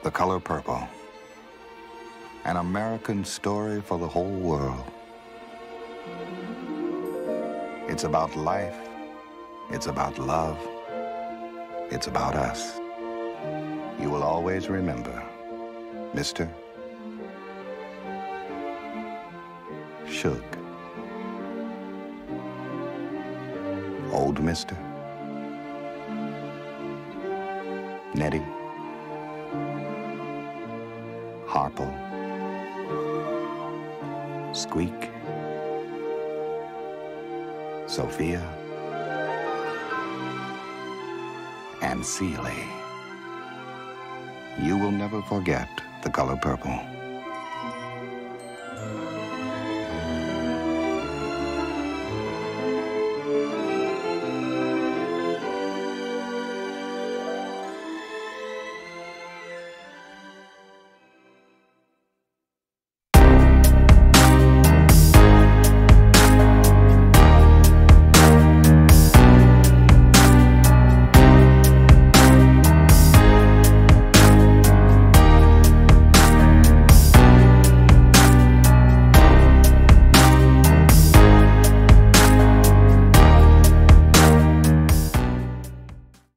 The Color Purple. An American story for the whole world. It's about life. It's about love. It's about us. You will always remember, Mr. Suge. Old Mister. Nettie. Harple. Squeak. Sophia. And Celie. You will never forget The Color Purple.